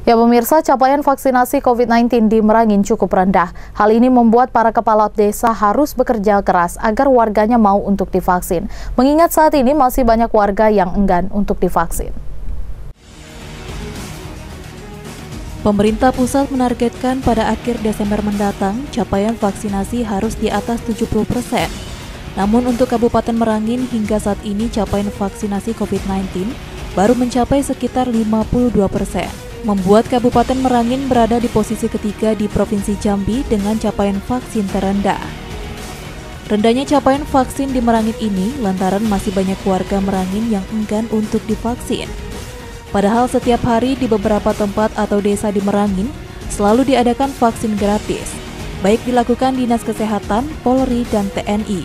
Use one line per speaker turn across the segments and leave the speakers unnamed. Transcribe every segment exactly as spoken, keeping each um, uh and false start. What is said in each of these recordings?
Ya pemirsa, capaian vaksinasi covid sembilan belas di Merangin cukup rendah. Hal ini membuat para kepala desa harus bekerja keras agar warganya mau untuk divaksin. Mengingat saat ini masih banyak warga yang enggan untuk divaksin.
Pemerintah pusat menargetkan pada akhir Desember mendatang, capaian vaksinasi harus di atas tujuh puluh persen. Namun untuk Kabupaten Merangin hingga saat ini capaian vaksinasi covid sembilan belas baru mencapai sekitar lima puluh dua persen. Membuat Kabupaten Merangin berada di posisi ketiga di Provinsi Jambi dengan capaian vaksin terendah. Rendahnya capaian vaksin di Merangin ini lantaran masih banyak warga Merangin yang enggan untuk divaksin. Padahal setiap hari di beberapa tempat atau desa di Merangin selalu diadakan vaksin gratis, baik dilakukan Dinas Kesehatan, Polri, dan T N I.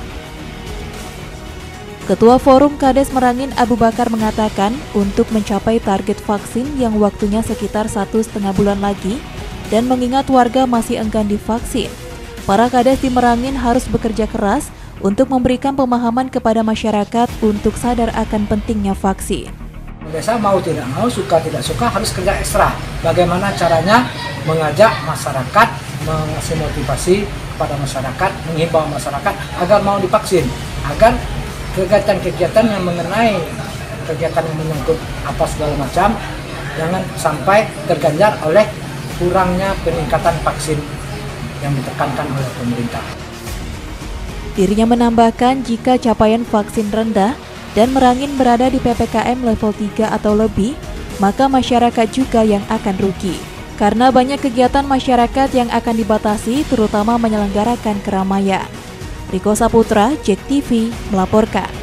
Ketua Forum Kades Merangin Abu Bakar mengatakan untuk mencapai target vaksin yang waktunya sekitar satu setengah bulan lagi dan mengingat warga masih enggan divaksin, para Kades di Merangin harus bekerja keras untuk memberikan pemahaman kepada masyarakat untuk sadar akan pentingnya vaksin.
Desa mau tidak mau, suka tidak suka harus kerja ekstra. Bagaimana caranya mengajak masyarakat, mengasih motivasi kepada masyarakat, menghimbau masyarakat agar mau divaksin, agar kegiatan-kegiatan yang mengenai kegiatan yang menyangkut apa segala macam jangan sampai terganjar oleh kurangnya peningkatan vaksin yang ditekankan oleh pemerintah.
Dirinya menambahkan jika capaian vaksin rendah dan Merangin berada di P P K M level tiga atau lebih, maka masyarakat juga yang akan rugi. Karena banyak kegiatan masyarakat yang akan dibatasi, terutama menyelenggarakan keramaian. Riko Saputra, J E K T V, melaporkan.